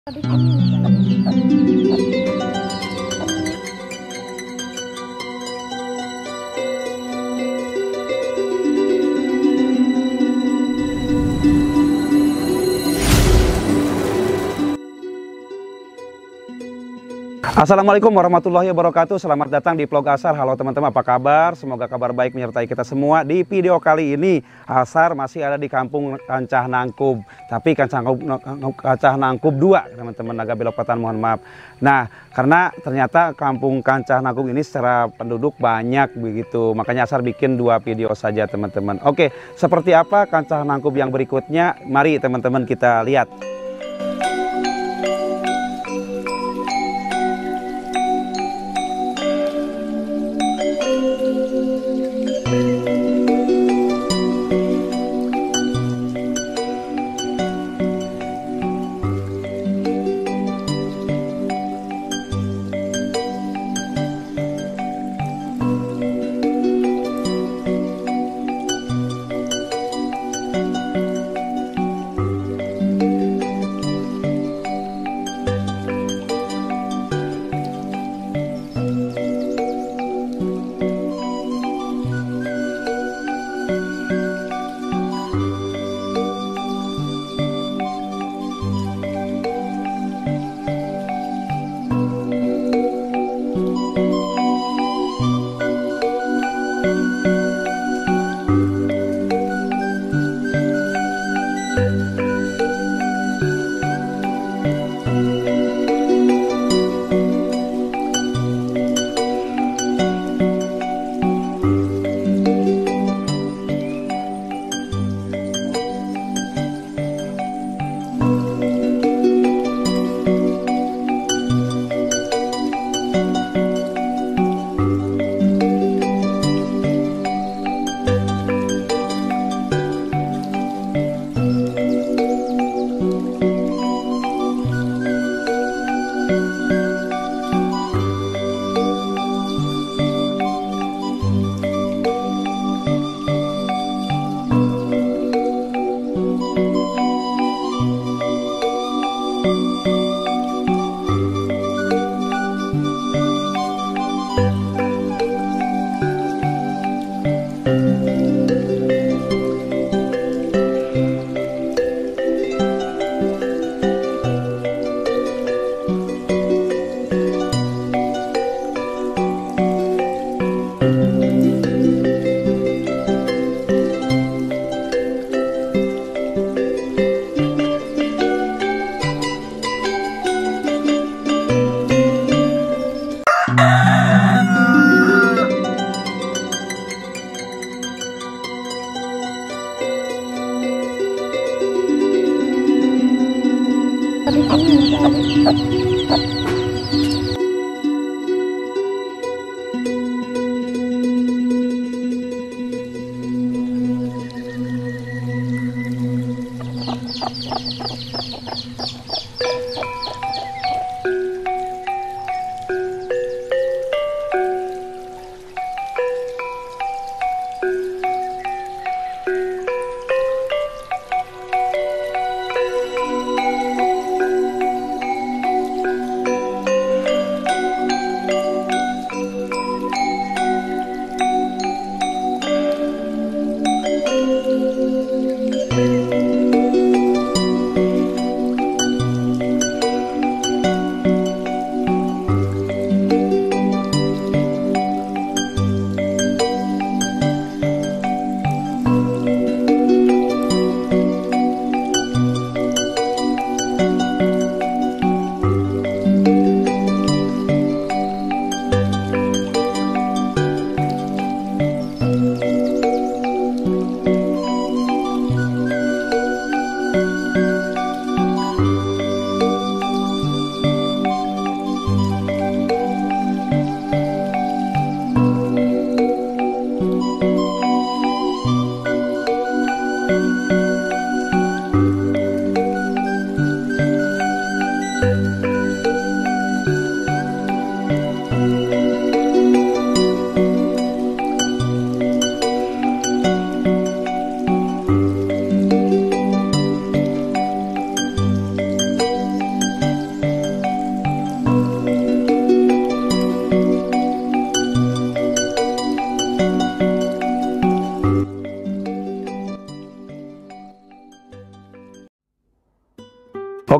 Assalamualaikum warahmatullahi wabarakatuh. Selamat datang di vlog Asar. Halo teman-teman, apa kabar? Semoga kabar baik menyertai kita semua. Di video kali ini Asar masih ada di kampung Kancah Nangkub. Tapi Kancah Nangkub 2 teman-teman, agak belok Patan, mohon maaf. Nah, karena ternyata kampung Kancah Nangkub ini secara penduduk banyak begitu, makanya Asar bikin 2 video saja teman-teman. Oke, seperti apa Kancah Nangkub yang berikutnya? Mari teman-teman kita lihat.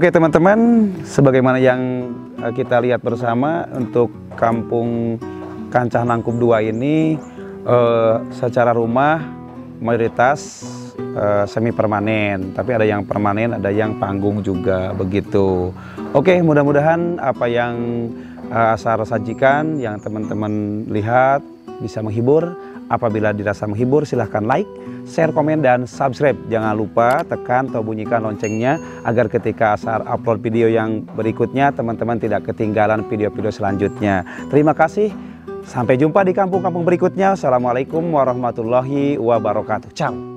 Oke teman-teman, sebagaimana yang kita lihat bersama untuk Kampung Kancah Nangkup 2 ini secara rumah mayoritas semi permanen, tapi ada yang permanen, ada yang panggung juga begitu. Oke, mudah-mudahan apa yang Asar sajikan, yang teman-teman lihat bisa menghibur. Apabila dirasa menghibur, silahkan like, share, komen, dan subscribe. Jangan lupa tekan atau bunyikan loncengnya agar ketika Asar upload video yang berikutnya, teman-teman tidak ketinggalan video-video selanjutnya. Terima kasih. Sampai jumpa di kampung-kampung berikutnya. Assalamualaikum warahmatullahi wabarakatuh. Ciao.